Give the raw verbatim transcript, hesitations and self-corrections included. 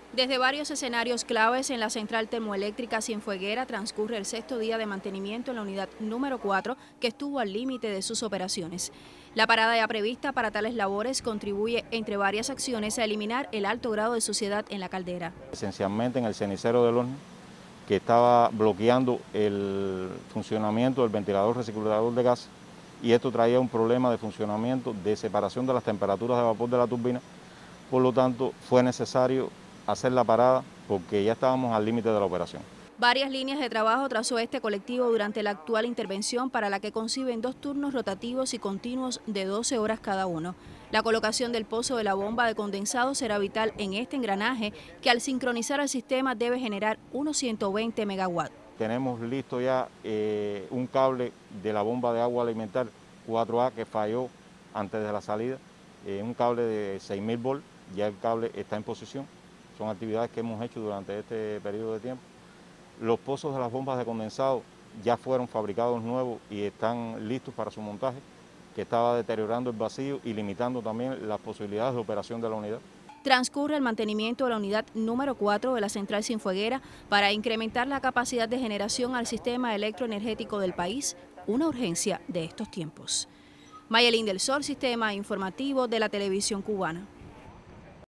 Desde varios escenarios claves en la central termoeléctrica Cienfueguera transcurre el sexto día de mantenimiento en la unidad número cuatro, que estuvo al límite de sus operaciones. La parada ya prevista para tales labores contribuye, entre varias acciones, a eliminar el alto grado de suciedad en la caldera. Esencialmente en el cenicero del horno, que estaba bloqueando el funcionamiento del ventilador recirculador de gas, y esto traía un problema de funcionamiento, de separación de las temperaturas de vapor de la turbina. Por lo tanto, fue necesario hacer la parada porque ya estábamos al límite de la operación. Varias líneas de trabajo trazó este colectivo durante la actual intervención, para la que conciben dos turnos rotativos y continuos de doce horas cada uno. La colocación del pozo de la bomba de condensado será vital en este engranaje, que al sincronizar el sistema debe generar unos ciento veinte megawatts. Tenemos listo ya eh, un cable de la bomba de agua alimentar cuatro A que falló antes de la salida, eh, un cable de seis mil volts, ya el cable está en posición. Son actividades que hemos hecho durante este periodo de tiempo. Los pozos de las bombas de condensado ya fueron fabricados nuevos y están listos para su montaje, que estaba deteriorando el vacío y limitando también las posibilidades de operación de la unidad. Transcurre el mantenimiento de la unidad número cuatro de la central Cienfueguera para incrementar la capacidad de generación al sistema electroenergético del país, una urgencia de estos tiempos. Mayelín del Sol, Sistema Informativo de la Televisión Cubana.